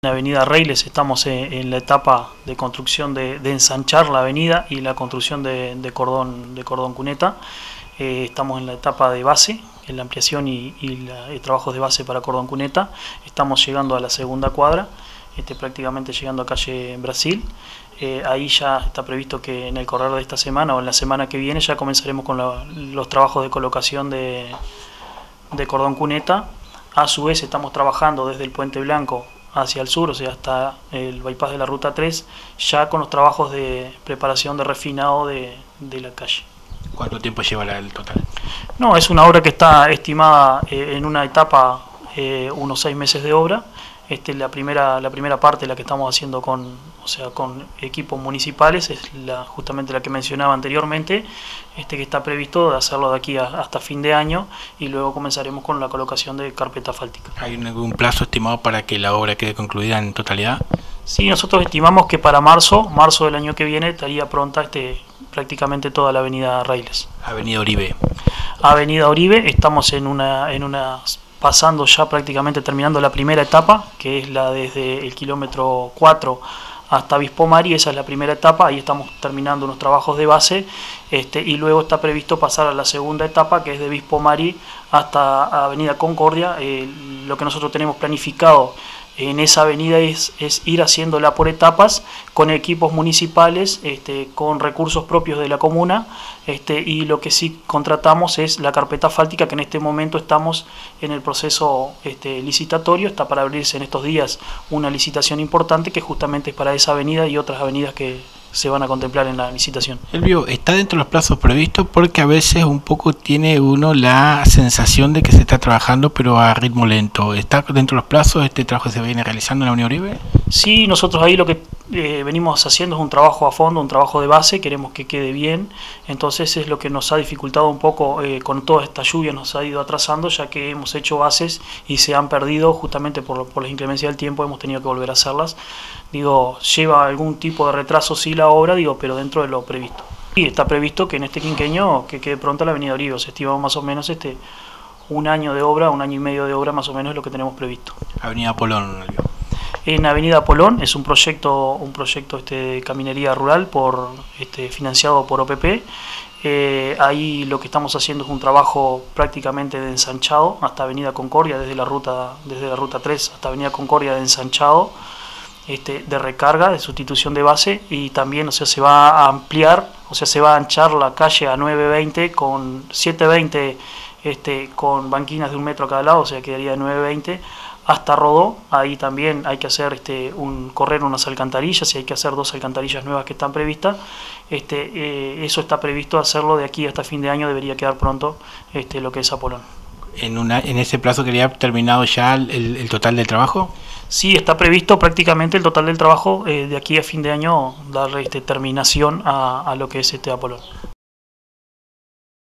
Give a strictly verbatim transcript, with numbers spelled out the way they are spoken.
En la avenida Reiles estamos en, en la etapa de construcción de, de ensanchar la avenida y la construcción de, de, cordón, de cordón cuneta. Eh, estamos en la etapa de base, en la ampliación y, y, la, y trabajos de base para cordón cuneta. Estamos llegando a la segunda cuadra, este, prácticamente llegando a calle Brasil. Eh, ahí ya está previsto que en el correr de esta semana o en la semana que viene ya comenzaremos con la, los trabajos de colocación de, de cordón cuneta. A su vez estamos trabajando desde el Puente Blanco hacia el sur, o sea, hasta el bypass de la ruta tres, ya con los trabajos de preparación de refinado de, de la calle. ¿Cuánto tiempo lleva la, el total? No, es una obra que está estimada eh, en una etapa eh, unos seis meses de obra. Este, la primera la primera parte, la que estamos haciendo con, o sea, con equipos municipales, es la, justamente la que mencionaba anteriormente, este, que está previsto de hacerlo de aquí a, hasta fin de año, y luego comenzaremos con la colocación de carpeta asfáltica. ¿Hay algún plazo estimado para que la obra quede concluida en totalidad? Sí, nosotros estimamos que para marzo, marzo del año que viene, estaría pronta este, prácticamente toda la avenida Reiles. Avenida Oribe. Avenida Oribe, estamos en una, en una pasando ya prácticamente terminando la primera etapa, que es la desde el kilómetro cuatro hasta Vispomari. Esa es la primera etapa, ahí estamos terminando unos trabajos de base, este, y luego está previsto pasar a la segunda etapa, que es de Vispomari hasta Avenida Concordia. Eh, lo que nosotros tenemos planificado en esa avenida es, es ir haciéndola por etapas con equipos municipales, este, con recursos propios de la comuna, este, y lo que sí contratamos es la carpeta asfáltica, que en este momento estamos en el proceso este, licitatorio. Está para abrirse en estos días una licitación importante que justamente es para esa avenida y otras avenidas que se van a contemplar en la licitación. Elvio, está dentro de los plazos previstos, porque a veces un poco tiene uno la sensación de que se está trabajando pero a ritmo lento. ¿Está dentro de los plazos este trabajo que se viene realizando en la Unión Oribe? Sí, nosotros ahí lo que eh, venimos haciendo es un trabajo a fondo, un trabajo de base, queremos que quede bien, entonces es lo que nos ha dificultado un poco eh, con toda esta lluvia, nos ha ido atrasando, ya que hemos hecho bases y se han perdido justamente por, por la inclemencia del tiempo, hemos tenido que volver a hacerlas. Digo, lleva algún tipo de retraso sí la obra, digo, pero dentro de lo previsto. Y está previsto que en este quinquenio que quede pronta la avenida Oribe, se estima más o menos este un año de obra, un año y medio de obra más o menos es lo que tenemos previsto. Avenida Polón, Elvio. En Avenida Polón es un proyecto un proyecto este, de caminería rural por este, financiado por O P P. Eh, ahí lo que estamos haciendo es un trabajo prácticamente de ensanchado hasta Avenida Concordia, desde la ruta desde la ruta tres hasta Avenida Concordia de ensanchado, este, de recarga, de sustitución de base, y también, o sea, se va a ampliar, o sea, se va a anchar la calle a nueve veinte con siete veinte este, con banquinas de un metro a cada lado, o sea, quedaría de nueve veinte hasta Rodó. Ahí también hay que hacer este, un correr unas alcantarillas, y hay que hacer dos alcantarillas nuevas que están previstas. Este, eh, eso está previsto hacerlo de aquí hasta fin de año, debería quedar pronto este, lo que es Apolón. ¿En, una, en ese plazo quería terminado ya el, el total del trabajo? Sí, está previsto prácticamente el total del trabajo, eh, de aquí a fin de año dar este, terminación a, a lo que es este Apolón.